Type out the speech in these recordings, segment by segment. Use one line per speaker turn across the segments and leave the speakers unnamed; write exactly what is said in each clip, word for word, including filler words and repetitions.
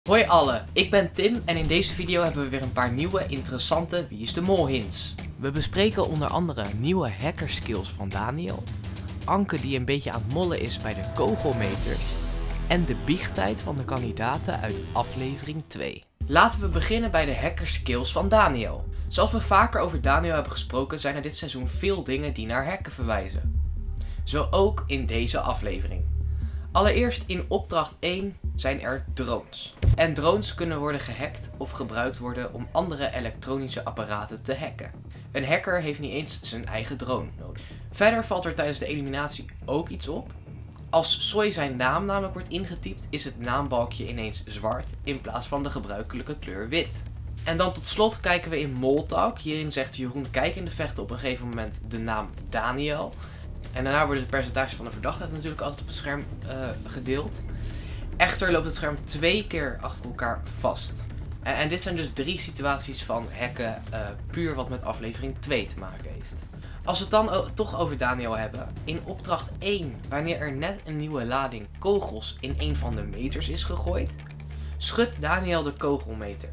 Hoi allen, ik ben Tim en in deze video hebben we weer een paar nieuwe interessante Wie is de Mol hints. We bespreken onder andere nieuwe hackerskills van Daniel, Anke die een beetje aan het mollen is bij de kogelmeters en de biechttijd van de kandidaten uit aflevering twee. Laten we beginnen bij de hackerskills van Daniel. Zoals we vaker over Daniel hebben gesproken zijn er dit seizoen veel dingen die naar hacken verwijzen. Zo ook in deze aflevering. Allereerst in opdracht één zijn er drones. En drones kunnen worden gehackt of gebruikt worden om andere elektronische apparaten te hacken. Een hacker heeft niet eens zijn eigen drone nodig. Verder valt er tijdens de eliminatie ook iets op. Als Soy zijn naam namelijk wordt ingetypt is het naambalkje ineens zwart in plaats van de gebruikelijke kleur wit. En dan tot slot kijken we in Moltalk. Hierin zegt Jeroen Kijk in de Vechten op een gegeven moment de naam Daniel. En daarna worden de percentages van de verdachte natuurlijk altijd op het scherm uh, gedeeld. Echter loopt het scherm twee keer achter elkaar vast. En, en dit zijn dus drie situaties van hacken uh, puur wat met aflevering twee te maken heeft. Als we het dan toch over Daniel hebben. In opdracht één, wanneer er net een nieuwe lading kogels in een van de meters is gegooid, schudt Daniel de kogelmeter.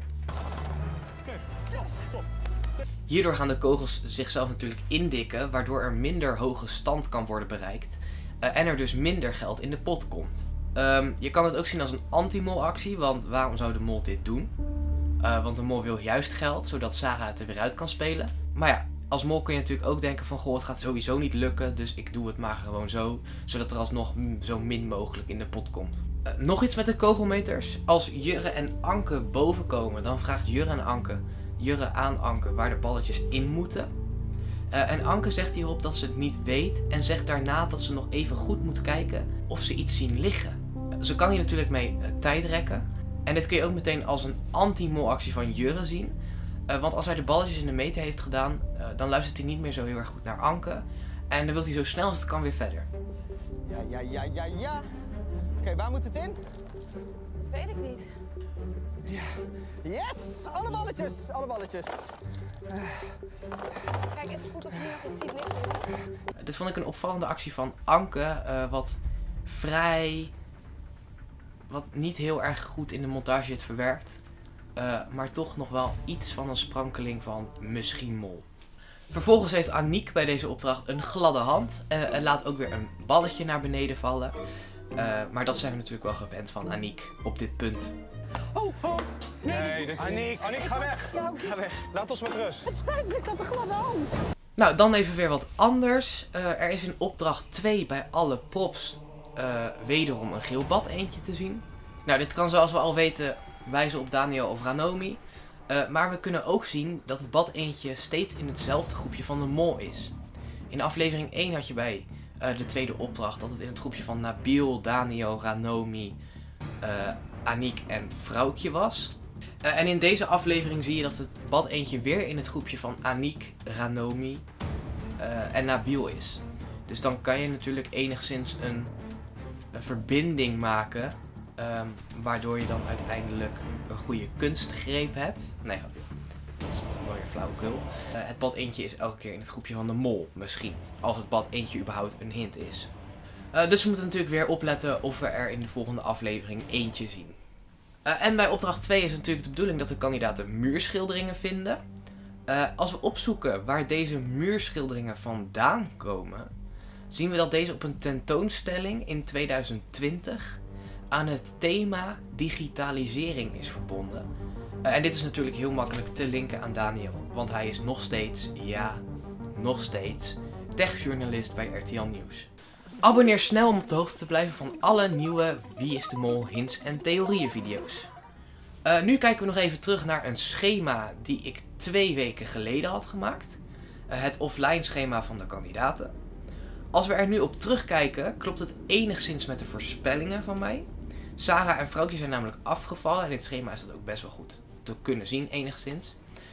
Hierdoor gaan de kogels zichzelf natuurlijk indikken, waardoor er minder hoge stand kan worden bereikt. Uh, en er dus minder geld in de pot komt. Um, je kan het ook zien als een anti-mol actie, want waarom zou de mol dit doen? Uh, want de mol wil juist geld, zodat Sarah het er weer uit kan spelen. Maar ja, als mol kun je natuurlijk ook denken van goh, het gaat sowieso niet lukken, dus ik doe het maar gewoon zo. Zodat er alsnog zo min mogelijk in de pot komt. Uh, nog iets met de kogelmeters. Als Jurre en Anke boven komen, dan vraagt Jurre en Anke... Jurre aan Anke waar de balletjes in moeten. Uh, en Anke zegt hierop dat ze het niet weet en zegt daarna dat ze nog even goed moet kijken of ze iets zien liggen. Uh, ze kan hier natuurlijk mee uh, tijd rekken. En dit kun je ook meteen als een anti-mol actie van Jurre zien. Uh, want als hij de balletjes in de meter heeft gedaan, uh, dan luistert hij niet meer zo heel erg goed naar Anke. En dan wil hij zo snel als het kan weer verder.
Ja, ja, ja, ja, ja. Oké, okay, waar moet het in?
Dat weet ik niet.
Ja. Yes! Alle balletjes! Alle balletjes. Uh.
Kijk, is het goed of je nog iets ziet liggen?
Uh, dit vond ik een opvallende actie van Anke. Uh, wat vrij... Wat niet heel erg goed in de montage heeft verwerkt. Uh, maar toch nog wel iets van een sprankeling van misschien mol. Vervolgens heeft Aniek bij deze opdracht een gladde hand. Uh, en laat ook weer een balletje naar beneden vallen. Uh, maar dat zijn we natuurlijk wel gewend van Aniek op dit punt.
Oh, oh. Nee, nee dit is Aniek. Aniek, ga weg.
Ja,
ga weg. Laat ons met rust.
Het spijt me, ik had een gladde hand.
Nou, dan even weer wat anders. Uh, er is in opdracht twee bij alle props uh, wederom een geel bad eentje te zien. Nou, dit kan zoals we al weten wijzen op Daniel of Ranomi. Uh, maar we kunnen ook zien dat het bad eentje steeds in hetzelfde groepje van de mol is. In aflevering één had je bij uh, de tweede opdracht dat het in het groepje van Nabil, Daniel, Ranomi... Uh, Aniek en Vrouwtje was. Uh, en in deze aflevering zie je dat het bad eentje weer in het groepje van Aniek, Ranomi uh, en Nabil is. Dus dan kan je natuurlijk enigszins een, een verbinding maken. Um, waardoor je dan uiteindelijk een goede kunstgreep hebt. Nee, dat is wel weer flauwekul. Uh, het bad eentje is elke keer in het groepje van de mol misschien. Als het bad eentje überhaupt een hint is. Uh, dus we moeten natuurlijk weer opletten of we er in de volgende aflevering eentje zien. Uh, en bij opdracht twee is natuurlijk de bedoeling dat de kandidaten muurschilderingen vinden. Uh, als we opzoeken waar deze muurschilderingen vandaan komen, zien we dat deze op een tentoonstelling in tweeduizend twintig aan het thema digitalisering is verbonden. Uh, en dit is natuurlijk heel makkelijk te linken aan Daniel, want hij is nog steeds, ja, nog steeds, techjournalist bij R T L Nieuws. Abonneer snel om op de hoogte te blijven van alle nieuwe Wie is de Mol hints en theorieën video's. Uh, nu kijken we nog even terug naar een schema die ik twee weken geleden had gemaakt. Uh, het offline schema van de kandidaten. Als we er nu op terugkijken, klopt het enigszins met de voorspellingen van mij. Sarah en Vrouwtje zijn namelijk afgevallen en in dit schema is dat ook best wel goed te kunnen zien enigszins.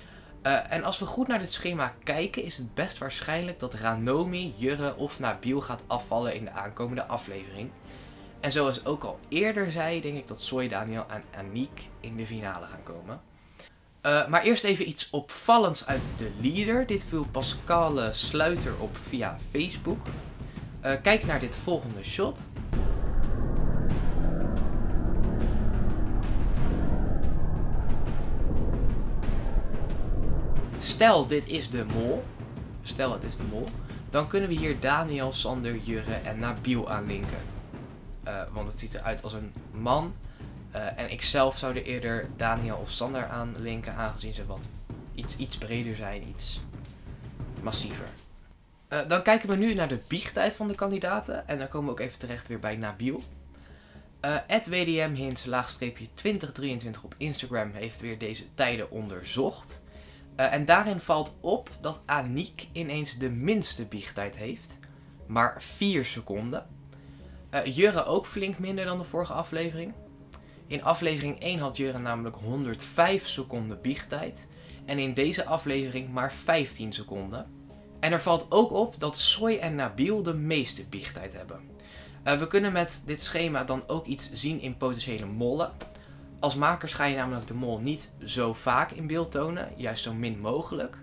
Uh, en als we goed naar dit schema kijken, is het best waarschijnlijk dat Ranomi, Jurre of Nabil gaat afvallen in de aankomende aflevering. En zoals ik ook al eerder zei, denk ik dat Soy, Daniel en Aniek in de finale gaan komen. Uh, maar eerst even iets opvallends uit de leader. Dit viel Pascal Sluiter op via Facebook. Uh, kijk naar dit volgende shot. stel dit is de mol. Stel het is de mol. Dan kunnen we hier Daniel, Sander, Jurre en Nabil aanlinken. Uh, want het ziet eruit als een man. Uh, en ik zelf zou er eerder Daniel of Sander aan linken, aangezien ze wat iets, iets breder zijn, iets massiever. Uh, dan kijken we nu naar de biechttijd van de kandidaten. En dan komen we ook even terecht weer bij Nabil. Uh, at W D M Hints laagstreepje twintig drieëntwintig op Instagram heeft weer deze tijden onderzocht. Uh, en daarin valt op dat Aniek ineens de minste biechttijd heeft. Maar vier seconden. Uh, Jurre ook flink minder dan de vorige aflevering. In aflevering één had Jurre namelijk honderdvijf seconden biechttijd. En in deze aflevering maar vijftien seconden. En er valt ook op dat Soy en Nabil de meeste biechttijd hebben. Uh, we kunnen met dit schema dan ook iets zien in potentiële mollen. Als makers ga je namelijk de mol niet zo vaak in beeld tonen, juist zo min mogelijk.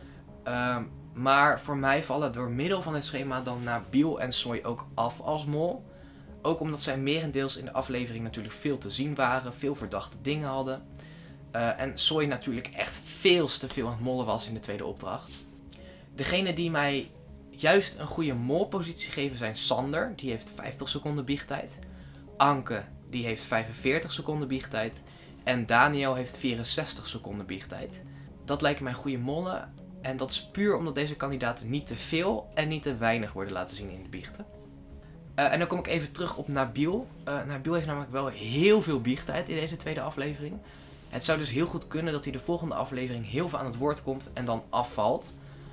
Uh, maar voor mij vallen door middel van dit schema dan Nabil en Soy ook af als mol. Ook omdat zij merendeels in de aflevering natuurlijk veel te zien waren, veel verdachte dingen hadden. Uh, en Soy natuurlijk echt veel te veel aan het mollen was in de tweede opdracht. Degene die mij juist een goede molpositie geven zijn Sander, die heeft vijftig seconden biechttijd. Anke, die heeft vijfenveertig seconden biechttijd. En Daniel heeft vierenzestig seconden biechttijd. Dat lijken mij goede mollen. En dat is puur omdat deze kandidaten niet te veel en niet te weinig worden laten zien in de biechten. Uh, en dan kom ik even terug op Nabil. Uh, Nabil heeft namelijk wel heel veel biechttijd in deze tweede aflevering. Het zou dus heel goed kunnen dat hij de volgende aflevering heel veel aan het woord komt en dan afvalt.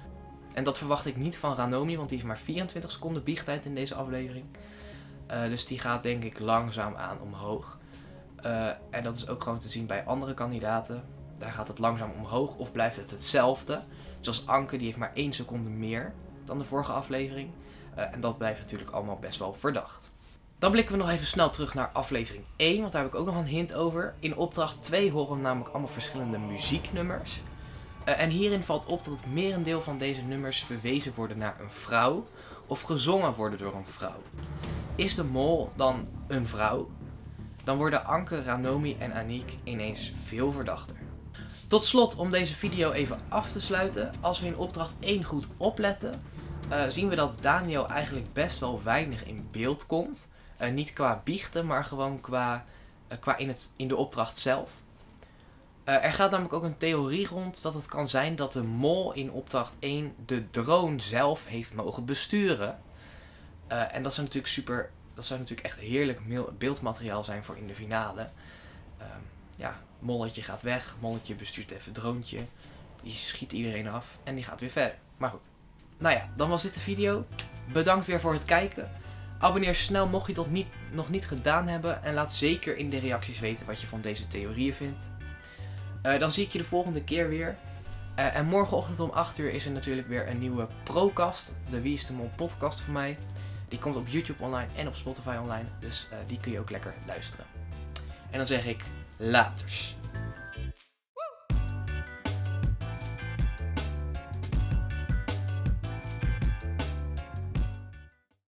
En dat verwacht ik niet van Ranomi, want die heeft maar vierentwintig seconden biechttijd in deze aflevering. Uh, dus die gaat denk ik langzaam aan omhoog. Uh, en dat is ook gewoon te zien bij andere kandidaten. Daar gaat het langzaam omhoog of blijft het hetzelfde. Zoals Anke, die heeft maar één seconde meer dan de vorige aflevering. Uh, en dat blijft natuurlijk allemaal best wel verdacht. Dan blikken we nog even snel terug naar aflevering één, want daar heb ik ook nog een hint over. In opdracht twee horen we namelijk allemaal verschillende muzieknummers. Uh, en hierin valt op dat het merendeel van deze nummers verwezen worden naar een vrouw of gezongen worden door een vrouw. Is de mol dan een vrouw? Dan worden Anke, Ranomi en Aniek ineens veel verdachter. Tot slot, om deze video even af te sluiten, als we in opdracht één goed opletten, uh, zien we dat Daniel eigenlijk best wel weinig in beeld komt. Uh, niet qua biechten, maar gewoon qua, uh, qua in, het, in de opdracht zelf. Uh, er gaat namelijk ook een theorie rond dat het kan zijn dat de mol in opdracht één de drone zelf heeft mogen besturen. Uh, en dat zou natuurlijk super, dat zou natuurlijk echt heerlijk beeldmateriaal zijn voor in de finale. Uh, ja, molletje gaat weg, molletje bestuurt even het droontje, die schiet iedereen af en die gaat weer verder. Maar goed, nou ja, dan was dit de video. Bedankt weer voor het kijken. Abonneer snel mocht je dat niet, nog niet gedaan hebben en laat zeker in de reacties weten wat je van deze theorieën vindt. Uh, dan zie ik je de volgende keer weer. Uh, en morgenochtend om acht uur is er natuurlijk weer een nieuwe Procast, de Wie is de Mol podcast van mij. Die komt op YouTube online en op Spotify online, dus uh, die kun je ook lekker luisteren. En dan zeg ik laters.